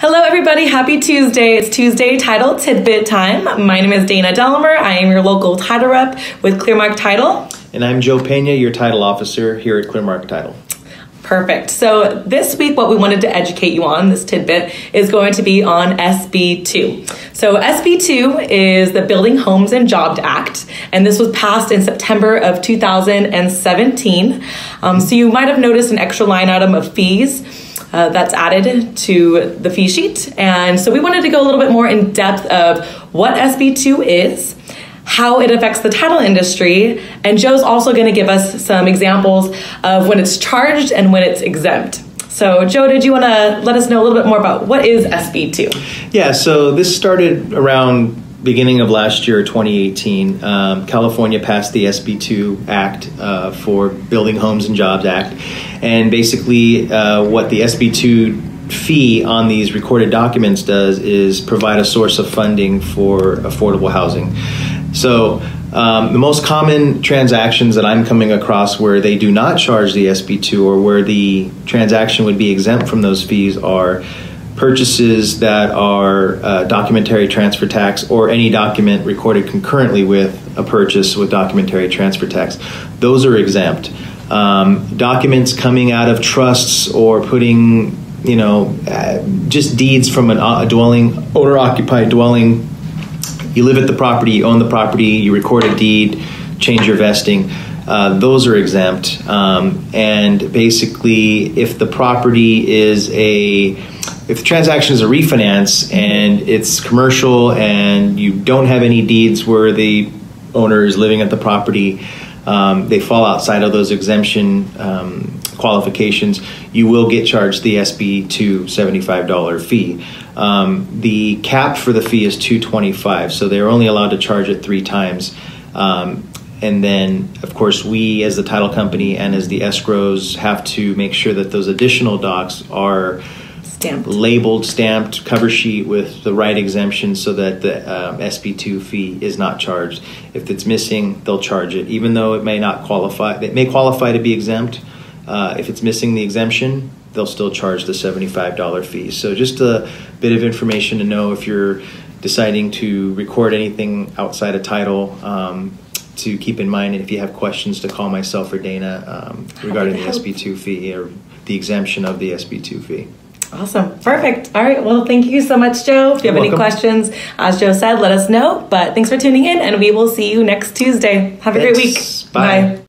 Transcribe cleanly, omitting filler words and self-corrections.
Hello everybody, happy Tuesday. It's Tuesday Title Tidbit time. My name is Dana Delmer. I am your local title rep with Clearmark Title. And I'm Joe Peña, your title officer here at Clearmark Title. Perfect. So this week what we wanted to educate you on, this tidbit, is going to be on SB2. So SB2 is the Building Homes and Jobs Act, and this was passed in September of 2017. So you might have noticed an extra line item of fees that's added to the fee sheet. And so we wanted to go a little bit more in depth of what SB2 is, how it affects the title industry, and Joe's also going to give us some examples of when it's charged and when it's exempt. So Joe, did you want to let us know a little bit more about what is SB2? Yeah, so this started around beginning of last year, 2018. California passed the SB2 Act for Building Homes and Jobs Act. And basically what the SB2 fee on these recorded documents does is provide a source of funding for affordable housing. So the most common transactions that I'm coming across where they do not charge the SB2 or where the transaction would be exempt from those fees are purchases that are documentary transfer tax or any document recorded concurrently with a purchase with documentary transfer tax. Those are exempt. Documents coming out of trusts or putting, just deeds from a dwelling, owner-occupied dwelling. You live at the property, you own the property, you record a deed, change your vesting. Those are exempt. And basically, if the property is if the transaction is a refinance and it's commercial and you don't have any deeds where the owner is living at the property, they fall outside of those exemption qualifications, you will get charged the SB2 $75 fee. The cap for the fee is $225, so they're only allowed to charge it 3 times. And then, of course, we as the title company and as the escrows have to make sure that those additional docs are labeled, stamped, cover sheet with the right exemption so that the SB2 fee is not charged. If it's missing, they'll charge it, even though it may not qualify. It may qualify to be exempt. If it's missing the exemption, they'll still charge the $75 fee. So just a bit of information to know if you're deciding to record anything outside of title, to keep in mind, and if you have questions, to call myself or Dana regarding the SB2 fee or the exemption of the SB2 fee. Awesome. Perfect. All right. Well, thank you so much, Joe. If you have any questions, as Joe said, let us know. But thanks for tuning in, and we will see you next Tuesday. Have a great week. Bye.